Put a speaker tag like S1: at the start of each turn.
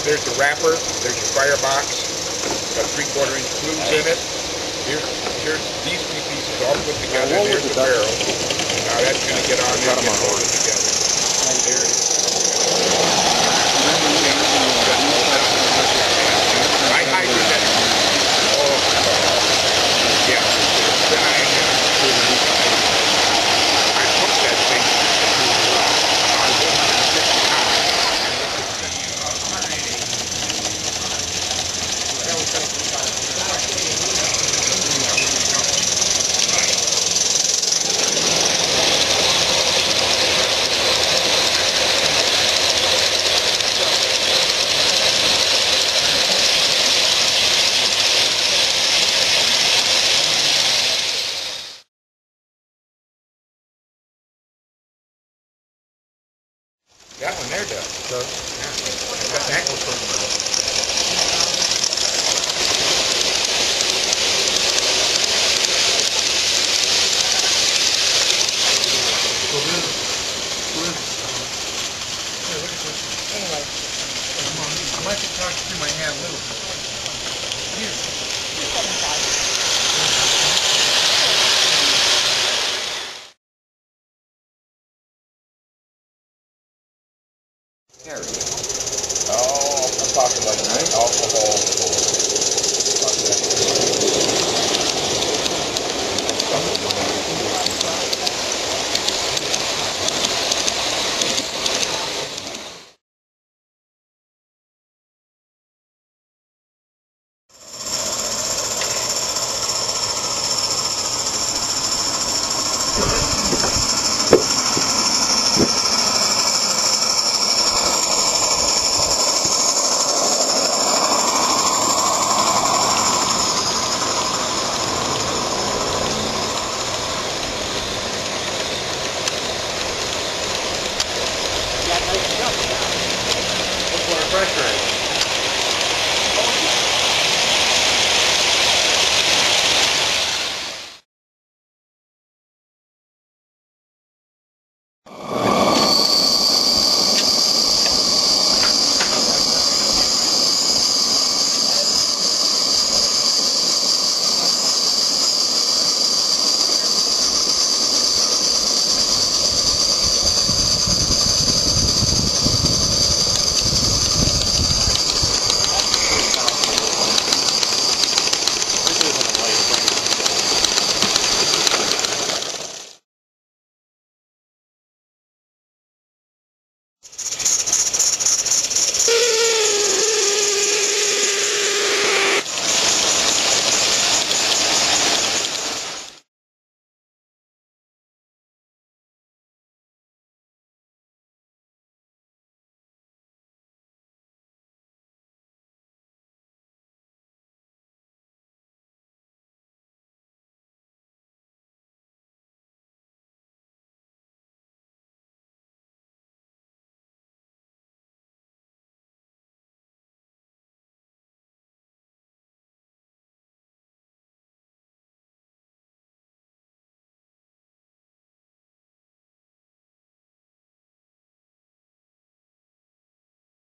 S1: There's the wrapper. There's your firebox. Got 3/4 inch flues in it. Here's these three pieces all put together. There's the barrel. Now that's going to get on there and get molded together. I hydro that. Oh, yeah. Then I put that thing on 150 pounds. That one there does. So, yeah. That goes for
S2: Anyway.
S1: I might be talking through my hand a little bit. Here.
S2: 275.
S1: Oh, I'm talking like alcohol. What's our pressure?